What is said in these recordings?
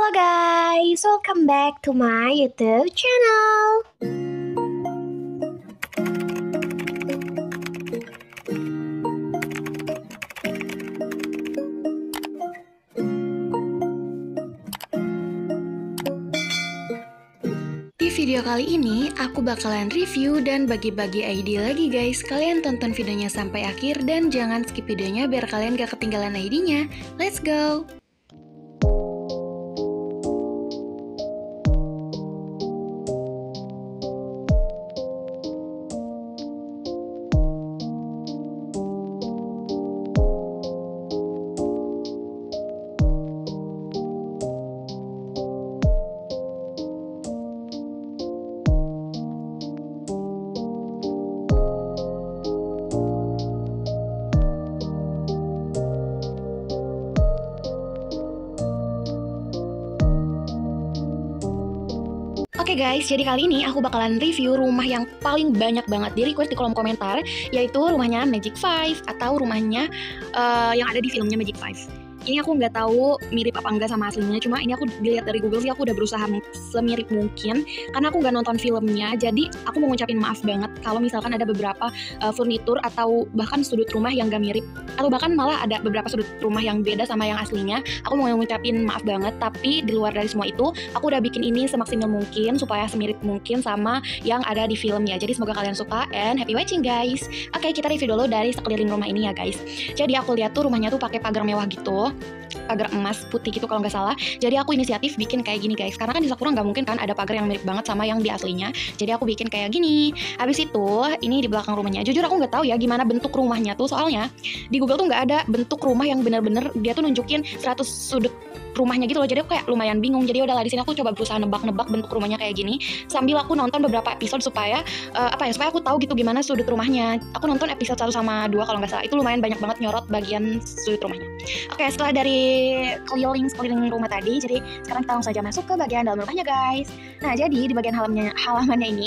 Halo guys, welcome back to my YouTube channel. Di video kali ini, aku bakalan review dan bagi-bagi ID lagi guys. Kalian tonton videonya sampai akhir dan jangan skip videonya biar kalian gak ketinggalan ID-nya. Let's go! Oke guys, jadi kali ini aku bakalan review rumah yang paling banyak banget di request di kolom komentar, yaitu rumahnya Magic 5 atau rumahnya yang ada di filmnya Magic 5. Ini aku nggak tahu mirip apa enggak sama aslinya, cuma ini aku dilihat dari Google sih aku udah berusaha semirip mungkin karena aku nggak nonton filmnya. Jadi aku mau ngucapin maaf banget kalau misalkan ada beberapa furnitur atau bahkan sudut rumah yang nggak mirip, atau bahkan malah ada beberapa sudut rumah yang beda sama yang aslinya. Aku mau ngucapin maaf banget, tapi di luar dari semua itu aku udah bikin ini semaksimal mungkin supaya semirip mungkin sama yang ada di filmnya. Jadi semoga kalian suka and happy watching guys. Oke, kita review dulu dari sekeliling rumah ini ya guys. Jadi aku lihat tuh rumahnya tuh pakai pagar mewah gitu, pagar emas putih gitu kalau nggak salah. Jadi aku inisiatif bikin kayak gini guys, karena kan di Sakura nggak mungkin kan ada pagar yang mirip banget sama yang di aslinya. Jadi aku bikin kayak gini. Habis itu ini di belakang rumahnya, jujur aku nggak tahu ya gimana bentuk rumahnya tuh, soalnya di Google tuh nggak ada bentuk rumah yang bener-bener dia tuh nunjukin 100 sudut rumahnya gitu loh. Jadi aku kayak lumayan bingung. Jadi udahlah di sini aku coba berusaha nebak-nebak bentuk rumahnya kayak gini sambil aku nonton beberapa episode supaya supaya aku tahu gitu gimana sudut rumahnya. Aku nonton episode 1 sama 2 kalau nggak salah. Itu lumayan banyak banget nyorot bagian sudut rumahnya. Oke, setelah dari keliling rumah tadi, jadi sekarang kita langsung saja masuk ke bagian dalam rumahnya guys. Nah, jadi di bagian halamannya ini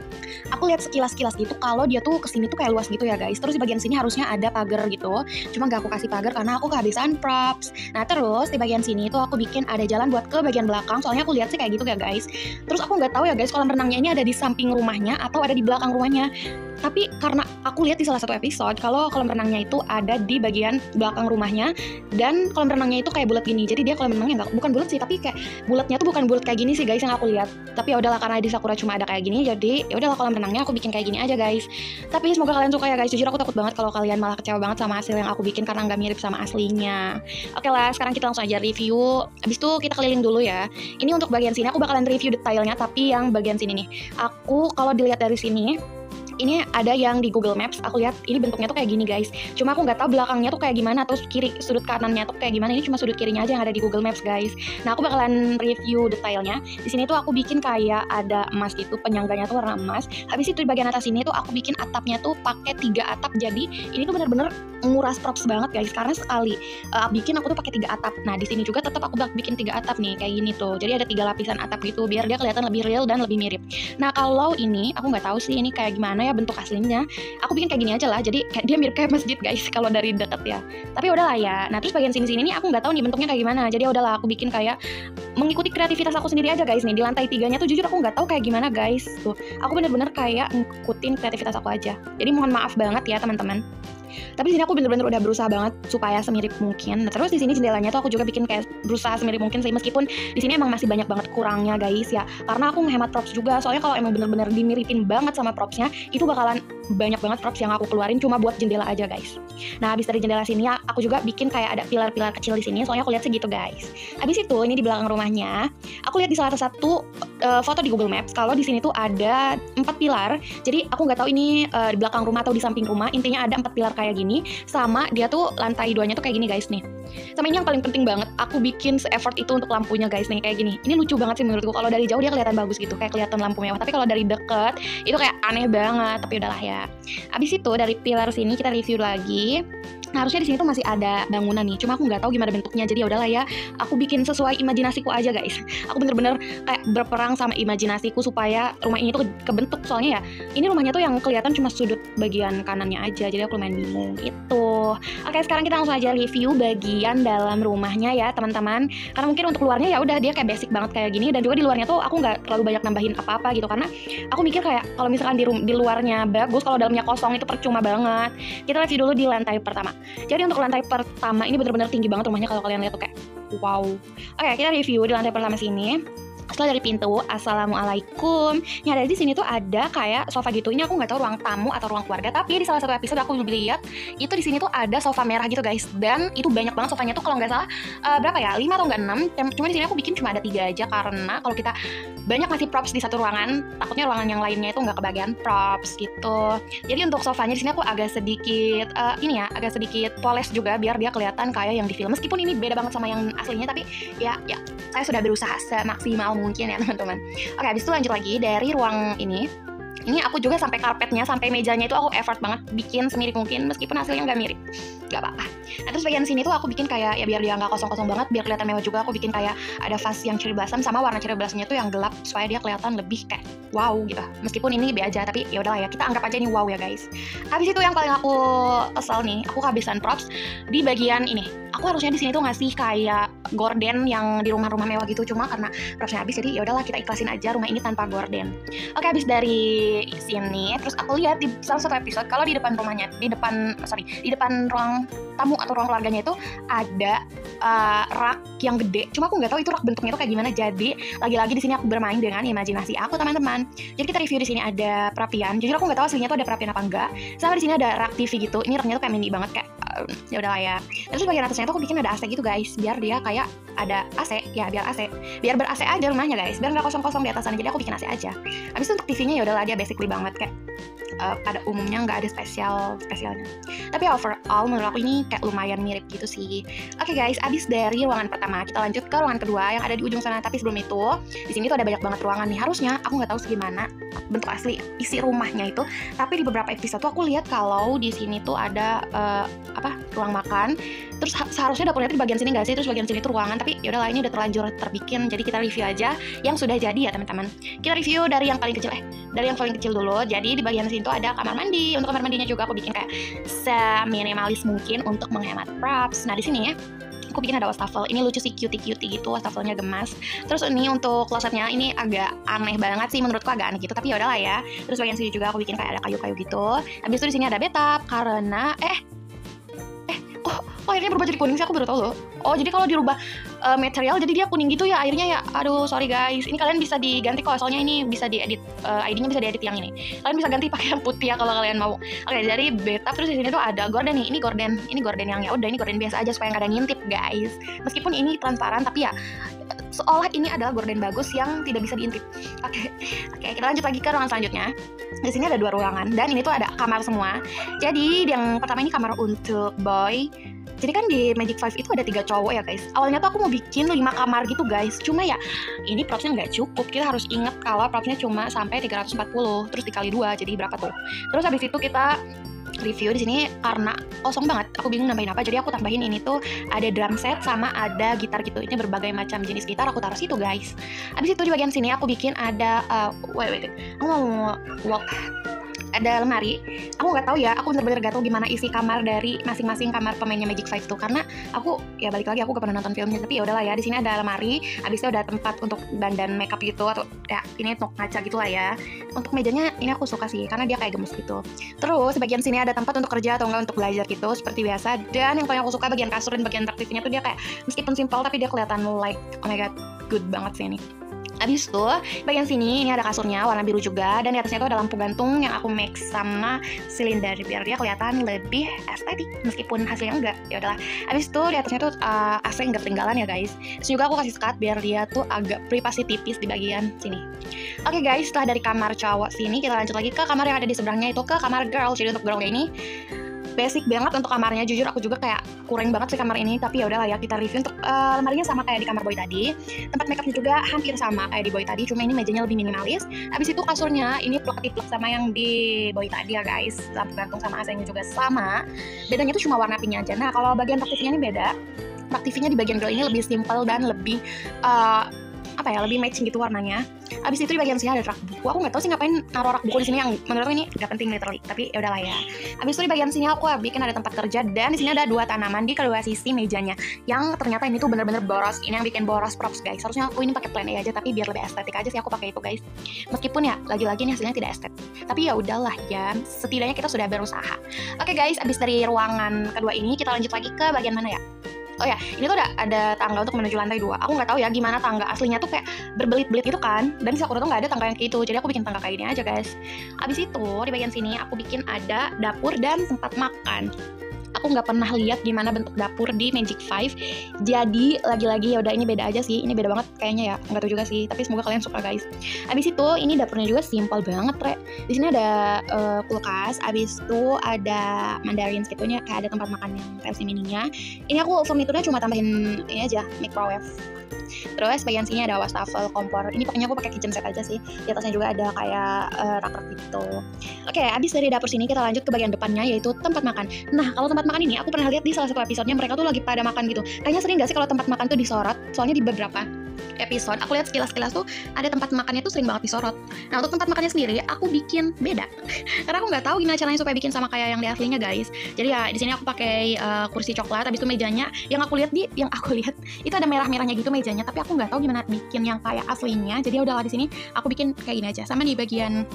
aku lihat sekilas-kilas gitu kalau dia tuh kesini tuh kayak luas gitu ya guys. Terus di bagian sini harusnya ada pagar gitu, cuma gak aku kasih pagar karena aku kehabisan props. Nah terus di bagian sini tuh aku bikin ada jalan buat ke bagian belakang, soalnya aku lihat sih kayak gitu ya guys. Terus aku nggak tahu ya guys kolam renangnya ini ada di samping rumahnya atau ada di belakang rumahnya. Tapi karena aku lihat di salah satu episode kalau kolam renangnya itu ada di bagian belakang rumahnya, dan kolam renangnya itu kayak bulat gini. Jadi dia kolam renangnya bukan bulat sih, tapi kayak bulatnya tuh bukan bulat kayak gini sih guys yang aku lihat. Tapi ya udahlah, karena di Sakura cuma ada kayak gini, jadi ya udahlah kolam renangnya aku bikin kayak gini aja guys. Tapi semoga kalian suka ya guys. Jujur aku takut banget kalau kalian malah kecewa banget sama hasil yang aku bikin karena nggak mirip sama aslinya. Oke lah, sekarang kita langsung aja review. Abis itu kita keliling dulu ya. Ini untuk bagian sini aku bakalan review detailnya, tapi yang bagian sini nih, aku kalau dilihat dari sini ini ada yang di Google Maps, aku lihat ini bentuknya tuh kayak gini guys. Cuma aku nggak tahu belakangnya tuh kayak gimana, atau kiri sudut kanannya tuh kayak gimana. Ini cuma sudut kirinya aja yang ada di Google Maps guys. Nah aku bakalan review detailnya. Di sini tuh aku bikin kayak ada emas gitu, penyangganya tuh warna emas. Habis itu di bagian atas sini tuh aku bikin atapnya tuh pakai 3 atap. Jadi ini tuh bener-bener nguras props banget guys, karena sekali bikin aku tuh pakai 3 atap. Nah di sini juga tetap aku bikin 3 atap nih kayak gini tuh. Jadi ada 3 lapisan atap gitu biar dia kelihatan lebih real dan lebih mirip. Nah kalau ini aku nggak tahu sih ini kayak gimana ya bentuk aslinya. Aku bikin kayak gini aja lah. Jadi kayak dia mirip kayak masjid guys kalau dari deket ya. Tapi udahlah ya. Nah terus bagian sini-sini nih aku nggak tahu nih bentuknya kayak gimana. Jadi udahlah aku bikin kayak mengikuti kreativitas aku sendiri aja guys nih. Di lantai 3-nya tuh jujur aku nggak tahu kayak gimana guys. Tuh aku bener-bener kayak ngikutin kreativitas aku aja. Jadi mohon maaf banget ya teman-teman. Tapi di sini aku bener-bener udah berusaha banget supaya semirip mungkin. Nah, terus di sini jendelanya tuh aku juga bikin kayak berusaha semirip mungkin sih, meskipun di sini emang masih banyak banget kurangnya guys ya. Karena aku menghemat props juga. Soalnya kalau emang bener-bener dimiripin banget sama propsnya, itu bakalan banyak banget props yang aku keluarin cuma buat jendela aja guys. Nah, habis dari jendela sini aku juga bikin kayak ada pilar-pilar kecil di sini. Soalnya aku lihat segitu guys. Habis itu ini di belakang rumahnya, aku lihat di salah satu foto di Google Maps kalau di sini tuh ada 4 pilar. Jadi aku nggak tahu ini di belakang rumah atau di samping rumah. Intinya ada 4 pilar kayak gini, sama dia tuh lantai 2-nya tuh kayak gini guys nih. Sama ini yang paling penting banget, aku bikin se-effort itu untuk lampunya guys nih kayak gini. Ini lucu banget sih menurutku. Kalau dari jauh dia kelihatan bagus gitu, kayak kelihatan lampu mewah. Tapi kalau dari deket itu kayak aneh banget. Tapi udahlah ya. Abis itu dari pilar sini kita review lagi. Nah, harusnya di sini tuh masih ada bangunan nih, cuma aku nggak tahu gimana bentuknya. Jadi ya udahlah ya, aku bikin sesuai imajinasiku aja guys. Aku bener-bener kayak berperang sama imajinasiku supaya rumah ini tuh kebentuk. Soalnya ya, ini rumahnya tuh yang kelihatan cuma sudut bagian kanannya aja. Jadi aku lumayan bingung gitu. Oke, sekarang kita langsung aja review bagian dalam rumahnya ya teman-teman. Karena mungkin untuk luarnya ya udah dia kayak basic banget kayak gini, dan juga di luarnya tuh aku nggak terlalu banyak nambahin apa-apa gitu. Karena aku mikir kayak kalau misalkan di luarnya bagus, kalau dalamnya kosong itu percuma banget. Kita review dulu di lantai pertama. Jadi untuk lantai pertama ini benar-benar tinggi banget rumahnya, kalau kalian lihat tuh kayak wow. Oke, kita review di lantai pertama sini. Setelah dari pintu, assalamualaikum. Yang ada di sini tuh ada kayak sofa gitu. Ini aku nggak tahu ruang tamu atau ruang keluarga, tapi di salah satu episode aku lihat itu di sini tuh ada sofa merah gitu guys. Dan itu banyak banget sofanya tuh, kalau nggak salah berapa ya, 5 atau enggak 6. Cuma di sini aku bikin cuma ada 3 aja, karena kalau kita banyak ngasih props di satu ruangan, takutnya ruangan yang lainnya itu nggak kebagian props gitu. Jadi untuk sofanya di sini aku agak sedikit agak sedikit poles juga biar dia kelihatan kayak yang di film. Meskipun ini beda banget sama yang aslinya, tapi ya saya sudah berusaha semaksimal mungkin ya teman-teman. Oke, habis itu lanjut lagi dari ruang ini. Ini aku juga sampai karpetnya, sampai mejanya itu aku effort banget bikin semirip mungkin, meskipun hasilnya nggak mirip, nggak apa-apa. Nah, terus bagian sini tuh aku bikin kayak ya biar dia nggak kosong-kosong banget, biar kelihatan mewah juga. Aku bikin kayak ada vas yang cherry blossom sama warna cherry blossomnya tuh yang gelap supaya dia kelihatan lebih kayak wow gitu. Meskipun ini B aja, tapi ya udahlah ya, kita anggap aja ini wow ya guys. Habis itu yang paling aku kesel nih, aku kehabisan props di bagian ini. Aku harusnya di sini tuh ngasih kayak gorden yang di rumah-rumah mewah gitu, cuma karena propsnya habis, jadi ya udahlah kita ikhlasin aja rumah ini tanpa gorden. Oke, habis dari sini, terus aku lihat di salah satu episode kalau di depan rumahnya, di depan ruang tamu atau ruang keluarganya itu ada rak yang gede. Cuma aku nggak tahu itu rak bentuknya itu kayak gimana. Jadi lagi-lagi di sini aku bermain dengan imajinasi aku teman-teman. Jadi kita review di sini ada perapian. Jadi aku nggak tahu aslinya tuh ada perapian apa enggak. Sama di sini ada rak TV gitu. Ini raknya tuh kayak mini banget kayak ya udahlah ya. Terus bagian atasnya tuh aku bikin ada AC gitu guys, biar dia kayak ada AC ya, biar ber AC aja rumahnya guys, biar nggak kosong-kosong di atas sana. Jadi aku bikin AC aja. Habis itu untuk TV-nya ya udahlah dia basically banget kayak pada umumnya nggak ada spesialnya. Tapi overall menurut aku ini kayak lumayan mirip gitu sih. Oke guys, abis dari ruangan pertama kita lanjut ke ruangan kedua yang ada di ujung sana. Tapi sebelum itu di sini tuh ada banyak banget ruangan nih. Harusnya aku nggak tahu segimana bentuk asli isi rumahnya itu, tapi di beberapa episode tuh aku lihat kalau di sini tuh ada ruang makan. Terus seharusnya dapurnya tuh di bagian sini nggak sih? Terus bagian sini tuh ruangan. Tapi yaudahlah, ini udah terlanjur terbikin, jadi kita review aja yang sudah jadi ya teman-teman. Kita review dari yang paling kecil dulu. Jadi di bagian sini tuh ada kamar mandi. Untuk kamar mandinya juga aku bikin kayak seminimalis mungkin untuk menghemat props. Nah di sini ya aku bikin ada wastafel. Ini lucu sih, cutie gitu, wastafelnya gemas. Terus ini untuk klosetnya ini agak aneh banget sih, menurutku agak aneh gitu, tapi ya udahlah ya. Terus bagian sini juga aku bikin kayak ada kayu-kayu gitu. Habis itu di sini ada bathtub karena oh airnya berubah jadi kuning sih, aku baru tahu loh. Oh jadi kalau dirubah material jadi dia kuning gitu ya airnya ya. Aduh sorry guys, ini kalian bisa diganti kok, soalnya ini bisa diedit, ID-nya bisa diedit yang ini. Kalian bisa ganti pakai yang putih ya kalau kalian mau. Oke, dari bathtub. Terus di sini tuh ada gorden nih. Ini gorden yang ya udah, ini gorden biasa aja supaya nggak ada ngintip guys. Meskipun ini transparan tapi ya seolah ini adalah gorden bagus yang tidak bisa diintip. Oke, kita lanjut lagi ke ruangan selanjutnya. Di sini ada 2 ruangan dan ini tuh ada kamar semua. Jadi yang pertama ini kamar untuk boy. Jadi kan di Magic 5 itu ada 3 cowok ya guys. Awalnya tuh aku mau bikin 5 kamar gitu guys. Cuma ya ini propsnya nggak cukup. Kita harus ingat kalau propsnya cuma sampai 340. Terus dikali 2 jadi berapa tuh? Terus habis itu kita review di sini karena kosong banget. Aku bingung nambahin apa. Jadi aku tambahin ini tuh ada drum set sama ada gitar gitu. Ini berbagai macam jenis gitar aku taruh situ guys. Habis itu di bagian sini aku bikin ada aku mau ada lemari. Aku nggak tahu ya, aku bener-bener gak tahu gimana isi kamar dari masing-masing kamar pemainnya Magic 5 tuh, karena aku ya balik lagi aku gak pernah nonton filmnya. Tapi ya udahlah ya, di sini ada lemari, habis itu ada tempat untuk dandan makeup gitu, atau ya ini untuk ngaca gitu lah ya. Untuk mejanya ini aku suka sih karena dia kayak gemes gitu. Terus bagian sini ada tempat untuk kerja atau enggak untuk belajar gitu seperti biasa. Dan yang paling aku suka bagian kasur dan bagian praktisnya tuh dia kayak meskipun simpel tapi dia kelihatan like oh my god good banget sih ini. Abis itu bagian sini ini ada kasurnya warna biru juga, dan di atasnya itu ada lampu gantung yang aku mix sama silinder biar dia kelihatan lebih estetik meskipun hasilnya enggak. Ya udahlah. Abis itu di atasnya tuh AC enggak ketinggalan ya guys. Terus juga aku kasih sekat biar dia tuh agak privasi tipis di bagian sini. Oke guys, setelah dari kamar cowok sini kita lanjut lagi ke kamar yang ada di seberangnya, itu ke kamar girl. Jadi untuk girlnya ini basic banget untuk kamarnya. Jujur aku juga kayak kurang banget sih kamar ini, tapi ya udahlah ya, kita review. Untuk lemarinya sama kayak di kamar Boy tadi, tempat makeupnya juga hampir sama kayak di Boy tadi, cuma ini mejanya lebih minimalis. Habis itu kasurnya ini plek sama yang di Boy tadi ya guys, lampu gantung sama AC-nya juga sama, bedanya tuh cuma warna pinknya aja. Nah kalau bagian rak TV-nya ini beda. Rak TV-nya di bagian grill ini lebih simple dan lebih lebih matching gitu warnanya. Abis itu di bagian sini ada rak buku. Aku nggak tahu sih ngapain naruh rak buku di sini, yang menurutku ini nggak penting literally, tapi ya udahlah ya. Abis itu di bagian sini aku bikin ada tempat kerja, dan di sini ada 2 tanaman di kedua sisi mejanya, yang ternyata ini tuh bener-bener boros. Ini yang bikin boros props guys. Harusnya aku ini pakai plan A aja, tapi biar lebih estetik aja sih aku pakai itu guys. Meskipun ya lagi-lagi ini hasilnya tidak estetik, tapi ya udahlah ya, setidaknya kita sudah berusaha. Oke guys, abis dari ruangan kedua ini kita lanjut lagi ke bagian mana ya? Oh ya, ini tuh ada tangga untuk menuju lantai 2. Aku nggak tahu ya gimana tangga aslinya tuh kayak berbelit-belit gitu kan. Dan di Sakura tuh nggak ada tangga yang kayak gitu. Jadi aku bikin tangga kayak gini aja guys. Abis itu di bagian sini aku bikin ada dapur dan tempat makan. Aku nggak pernah lihat gimana bentuk dapur di Magic 5. Jadi lagi-lagi ya udah, ini beda aja sih. Ini beda banget kayaknya ya. Nggak tahu juga sih. Tapi semoga kalian suka guys. Abis itu ini dapurnya juga simple banget re. Di sini ada kulkas. Abis itu ada mandarin segitunya, kayak ada tempat makan yang versi mininya. Ini aku furniturnya cuma tambahin ini aja, microwave. Terus bagian sini ada wastafel, kompor. Ini pokoknya aku pakai kitchen set aja sih. Di atasnya juga ada kayak rak-rak gitu. Oke, abis dari dapur sini kita lanjut ke bagian depannya, yaitu tempat makan. Nah, kalau tempat makan ini aku pernah lihat di salah satu episodenya, mereka tuh lagi pada makan gitu. Kayaknya sering gak sih kalau tempat makan tuh disorot? Soalnya di beberapa episode aku lihat sekilas tuh ada tempat makannya tuh sering banget disorot. Nah, untuk tempat makannya sendiri aku bikin beda. Karena aku nggak tahu gimana caranya supaya bikin sama kayak yang di aslinya guys. Jadi ya di sini aku pakai kursi coklat. Habis itu mejanya yang aku lihat itu ada merah-merahnya gitu mejanya, tapi aku nggak tahu gimana bikin yang kayak aslinya. Jadi udahlah di sini aku bikin kayak gini aja. Sama di bagian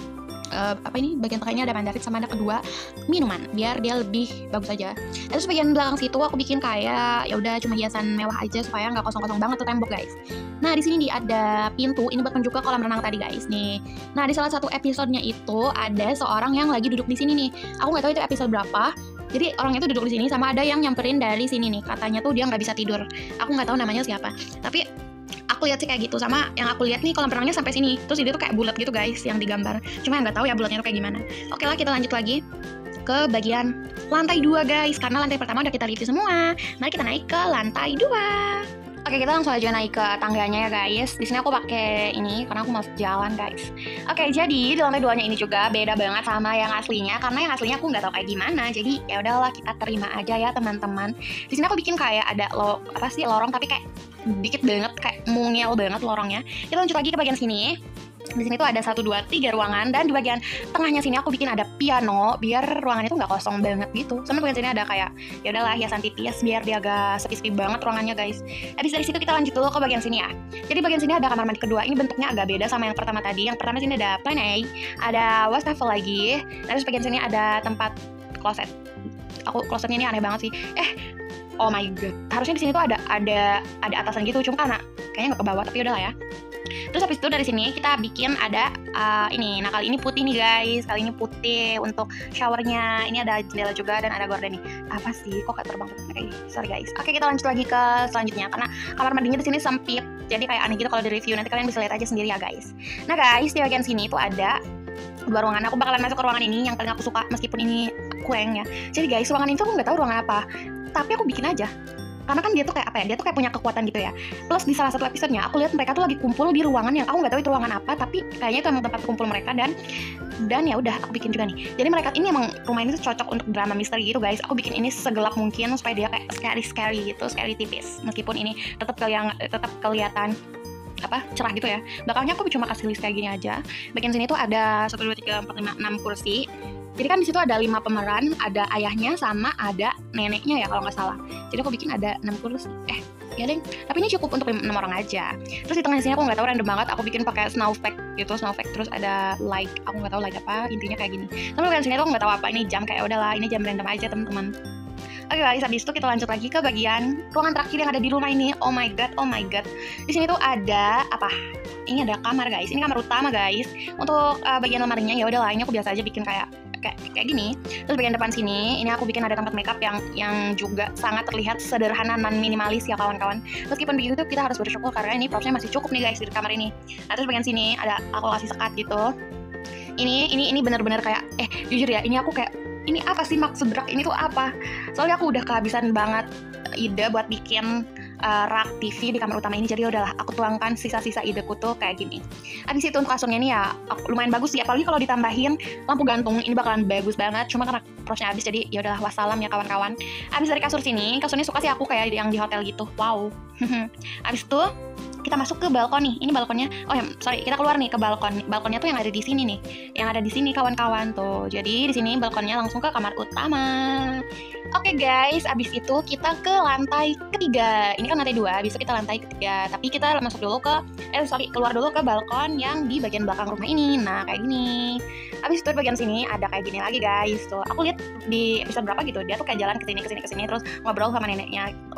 bagian tengahnya ada mandarin sama ada kedua minuman biar dia lebih bagus aja. Terus bagian belakang situ aku bikin kayak ya udah cuma hiasan mewah aja supaya nggak kosong-kosong banget tuh tembok guys. Nah di sini ada pintu, ini buat menuju ke kolam renang tadi guys nih. Nah di salah satu episodenya itu ada seorang yang lagi duduk di sini nih. Aku nggak tahu itu episode berapa. Jadi orangnya tuh duduk di sini sama ada yang nyamperin dari sini nih. Katanya tuh dia nggak bisa tidur. Aku nggak tahu namanya siapa. Tapi aku lihat sih kayak gitu. Sama yang aku lihat nih kolam renangnya sampai sini. Terus dia tuh kayak bulat gitu guys yang digambar. Cuma yang nggak tahu ya bulatnya tuh kayak gimana. Oke lah, kita lanjut lagi ke bagian lantai 2 guys. Karena lantai pertama udah kita review semua. Mari kita naik ke lantai 2. Oke, kita langsung aja naik ke tangganya ya guys. Di sini aku pakai ini karena aku mau jalan guys. Oke, jadi di lantai 2-nya ini juga beda banget sama yang aslinya, karena yang aslinya aku nggak tahu kayak gimana. Jadi ya udahlah, kita terima aja ya teman-teman. Di sini aku bikin kayak ada lorong tapi kayak dikit banget, kayak mungil banget lorongnya. Kita lanjut lagi ke bagian sini. Di sini tuh ada 1, 2, 3 ruangan, dan di bagian tengahnya sini aku bikin ada piano biar ruangannya tuh nggak kosong banget gitu. Sama bagian sini ada kayak ya udahlah hiasan tipis biar dia agak sepi-sepi banget ruangannya guys. Habis dari situ kita lanjut dulu ke bagian sini ya. Jadi bagian sini ada kamar mandi kedua. Ini bentuknya agak beda sama yang pertama tadi. Yang pertama sini ada plan A, ada wastafel lagi. Terus bagian sini ada tempat kloset. Klosetnya ini aneh banget sih. Oh my god. Harusnya di sini tuh ada atasan gitu, cuma karena kayaknya nggak ke bawah, tapi udahlah ya. Terus habis itu dari sini kita bikin ada ini. Nah kali ini putih nih guys. Kali ini putih untuk showernya. Ini ada jendela juga dan ada gorden nih. Apa sih? Kok gak terbang? Sorry guys. Oke, kita lanjut lagi ke selanjutnya karena kamar mandinya di sini sempit. Jadi kayak aneh gitu kalau di review. Nanti kalian bisa lihat aja sendiri ya guys. Nah guys, di bagian sini itu ada 2 ruangan. Aku bakalan masuk ke ruangan ini yang paling aku suka meskipun ini kurang ya. Jadi guys, ruangan ini tuh aku nggak tahu ruangan apa. Tapi aku bikin aja. Karena kan dia tuh kayak apa ya, dia tuh kayak punya kekuatan gitu ya. Plus di salah satu episodenya aku lihat mereka tuh lagi kumpul di ruangan yang aku nggak tahu itu ruangan apa, tapi kayaknya itu emang tempat kumpul mereka. Dan ya udah aku bikin juga nih. Jadi mereka ini emang rumah ini tuh cocok untuk drama misteri gitu guys. Aku bikin ini segelap mungkin supaya dia kayak scary gitu, scary tipis. Meskipun ini tetap kelihatan cerah gitu ya. Belakangnya aku cuma kasih list kayak gini aja. Bagian sini tuh ada 1, 2, 3, 4, 5, 6 kursi. Jadi kan di situ ada 5 pemeran, ada ayahnya sama ada neneknya ya kalau nggak salah. Jadi aku bikin ada 6 kursi. Ya deh. Tapi ini cukup untuk 6 orang aja. Terus di tengah sini aku nggak tahu, random banget. Aku bikin pakai snowflake gitu, Terus ada light. Aku nggak tahu light apa. Intinya kayak gini. Tapi bagian sini aku nggak tahu apa. Ini jam kayak udahlah. Ini jam random aja teman-teman. Oke guys, habis itu kita lanjut lagi ke bagian ruangan terakhir yang ada di rumah ini. Oh my god. Di sini tuh ada apa? Ini ada kamar guys. Ini kamar utama guys. Untuk bagian lemarinya ya udahlah. Ini aku biasa aja bikin kayak gini. Terus bagian depan sini, ini aku bikin ada tempat makeup yang juga sangat terlihat sederhana dan minimalis ya kawan-kawan. Meskipun begitu tuh kita harus bersyukur karena ini propsnya masih cukup nih guys di kamar ini. Nah terus bagian sini ada aku kasih sekat gitu. Ini benar-benar kayak jujur ya, ini aku kayak ini apa sih maksud rak ini tuh apa? Soalnya aku udah kehabisan banget ide buat bikin rak TV di kamar utama ini. Jadi udahlah, aku tuangkan sisa-sisa ideku tuh kayak gini. Abis itu untuk kasurnya ini ya lumayan bagus sih, apalagi kalau ditambahin lampu gantung ini bakalan bagus banget. Cuma karena prosnya habis, jadi ya udahlah, wassalam ya kawan-kawan. Abis dari kasur sini, kasurnya suka sih aku kayak yang di hotel gitu. Wow. Abis itu kita masuk ke balkon nih. Ini balkonnya. Oh ya, sorry, kita keluar nih ke balkon. Balkonnya tuh yang ada di sini nih. Yang ada di sini kawan-kawan tuh. Jadi di sini balkonnya langsung ke kamar utama. Oke guys, abis itu kita ke lantai ketiga. Ini kan lantai 2, abis itu kita lantai ketiga. Tapi kita masuk dulu ke keluar dulu ke balkon yang di bagian belakang rumah ini. Nah, kayak gini. Abis itu di bagian sini ada kayak gini lagi guys. Tuh, aku lihat di episode berapa gitu, dia tuh kayak jalan ke sini terus ngobrol sama neneknya gitu.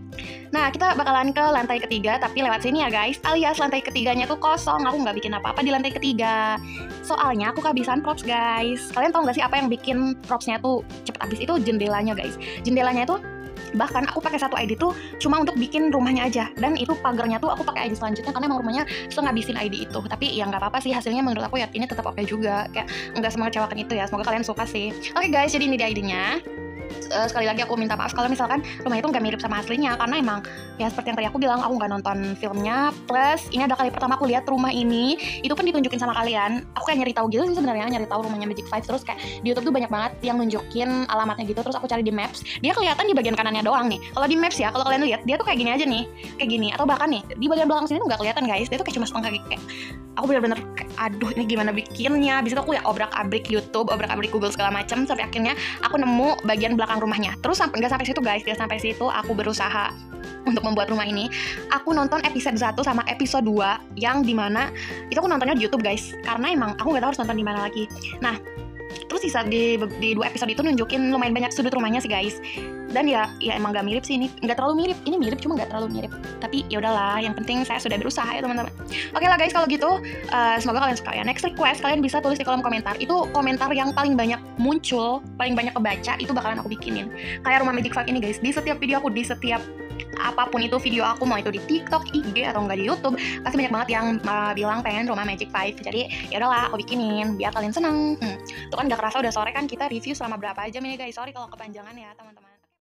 Nah, kita bakalan ke lantai ketiga, tapi lewat sini ya guys. Alias lantai ketiganya tuh kosong, aku nggak bikin apa-apa di lantai ketiga. Soalnya aku kehabisan props guys. Kalian tau nggak sih apa yang bikin propsnya tuh cepet habis? Itu jendelanya guys. Jendelanya itu bahkan aku pakai satu ID tuh cuma untuk bikin rumahnya aja, dan itu pagarnya tuh aku pakai ID selanjutnya karena emang rumahnya ngabisin ID itu. Tapi ya nggak apa-apa sih, hasilnya menurut aku ya ini tetap oke juga, kayak nggak semengecewakan itu ya. Semoga kalian suka sih. Oke guys, jadi ini dia ID-nya. Sekali lagi aku minta maaf kalau misalkan rumah itu nggak mirip sama aslinya, karena emang ya seperti yang tadi aku bilang, aku nggak nonton filmnya. Plus ini ada kali pertama aku lihat rumah ini, itu pun ditunjukin sama kalian. Aku kayak nyari tahu gitu sih sebenarnya, nyari tahu rumahnya Magic 5. Terus kayak di YouTube tuh banyak banget yang nunjukin alamatnya gitu. Terus aku cari di Maps, dia kelihatan di bagian kanannya doang nih. Kalau di Maps ya, kalau kalian lihat dia tuh kayak gini aja nih, kayak gini. Atau bahkan nih di bagian belakang sini tuh nggak kelihatan guys, dia tuh kayak cuma setengah kayak. Aku bener-bener kayak, aduh ini gimana bikinnya. Abis itu aku ya obrak-abrik YouTube, obrak-abrik Google segala macam, sampai akhirnya aku nemu bagian belakang rumahnya. Terus nggak sampai situ guys, nggak sampai situ aku berusaha untuk membuat rumah ini. Aku nonton episode 1 sama episode 2 yang dimana itu aku nontonnya di YouTube guys, karena emang aku nggak tahu harus nonton di mana lagi. Nah, terus sisa di 2 episode itu nunjukin lumayan banyak sudut rumahnya sih guys. Dan ya emang gak mirip sih, ini nggak terlalu mirip. Ini mirip cuma nggak terlalu mirip. Tapi ya udahlah, yang penting saya sudah berusaha ya teman-teman. Oke lah guys, kalau gitu semoga kalian suka ya. Next request kalian bisa tulis di kolom komentar. Itu komentar yang paling banyak muncul, paling banyak kebaca, itu bakalan aku bikinin. Kayak rumah Magic 5 ini guys, di setiap video aku, di setiap apapun itu video aku, mau itu di TikTok, IG atau enggak di YouTube, pasti banyak banget yang bilang pengen rumah Magic 5. Jadi ya udahlah, aku bikinin biar kalian seneng. Tuh kan udah kerasa udah sore kan, kita review selama berapa jam ini guys. Sorry kalau kepanjangan ya teman-teman.